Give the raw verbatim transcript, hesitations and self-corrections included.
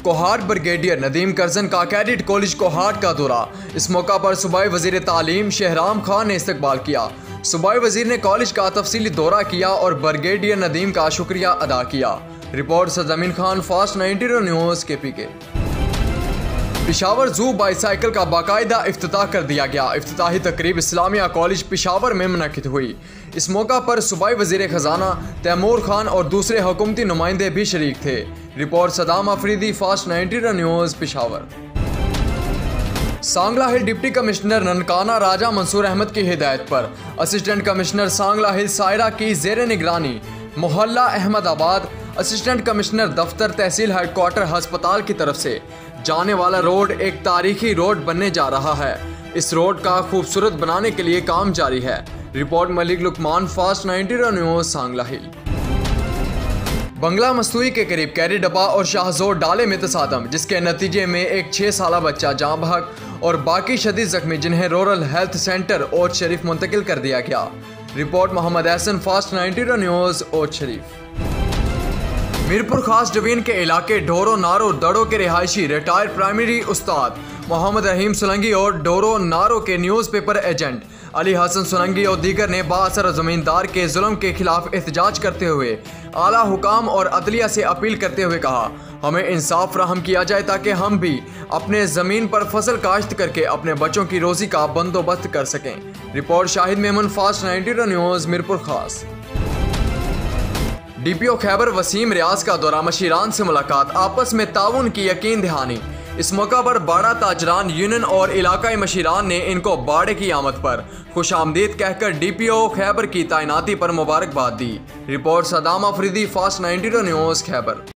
Kohat brigadier Nadeem Karjan का cadet college Kohat का दौरा। इस मौका पर सूबाई वजीर तालीम शहराम खान ने इस्तकबाल किया। सूबाई वजीर ने कॉलेज का तफसीली दौरा किया और ब्रिगेडियर नदीम का शुक्रिया अदा किया। Report Sarzameen Khan, fast ninety news K P K. Peshawar जू बाईसाइकिल का बाकायदा इफ्तिताह कर दिया गया। इफ्तिताही तकरीब इस्लामिया कॉलेज पेशावर में मुनक्किद हुई। इस मौका पर सूबाई वजीर खजाना तैमूर खान और दूसरे हुकूमती नुमाइंदे भी शरीक थे। Report Saddam Afridi, fast ninety news Peshawar. Sangla Hill deputy commissioner Nankana Raja Mansoor Ahmed की हिदायत पर असिस्टेंट कमिश्नर सांगला हिल सायरा की जेर निगरानी मोहल्ला अहमदाबाद असिस्टेंट कमिश्नर दफ्तर तहसील हेडक्वार्टर अस्पताल की तरफ से जाने वाला रोड एक तारीखी रोड बनने जा रहा है। इस रोड का खूबसूरत बनाने के लिए काम जारी है। Report Malik Luqman, fast ninety news Sangla Hill. Bangla Mastui के करीब कैरी डब्बा और शाहजोर डाले में तसादम, जिसके नतीजे में एक छः साल बच्चा जाँ बहक और बाकी शदीद जख्मी, जिन्हें rural health centre Uch Sharif मुंतकिल कर दिया गया। Report Mohammad Ahsan, fast ninety news Uch Sharif. Mirpur Khas division के इलाके डोरो नारो दड़ो के रिहायशी रिटायर्ड प्राइमरी उस्ताद मोहम्मद रहीम सोलंकी और डोरो नारो के न्यूज़पेपर एजेंट अली हसन सोलंकी और दीगर ने बाअसर ज़मींदार के जुल्म के खिलाफ एहतजाज करते हुए आला हुकाम और अदलिया से अपील करते हुए कहा, हमें इंसाफ फराहम किया जाए ताकि हम भी अपने ज़मीन पर फसल काश्त करके अपने बच्चों की रोज़ी का बंदोबस्त कर सकें। Report Shahid Memon, fast ninety news Mirpur Khas. D P O Khyber Waseem Riaz का दौरा, मशीरान से मुलाकात, आपस में ताउन की यकीन दहानी। इस मौका पर बाड़ा ताजरान यूनियन और इलाकाई मशीरान ने इनको बाड़े की आमद पर खुश आमदीद कहकर डी पी ओ खैबर की तैनाती पर मुबारकबाद दी। Report Saddam Afridi, fast ninety news Khyber.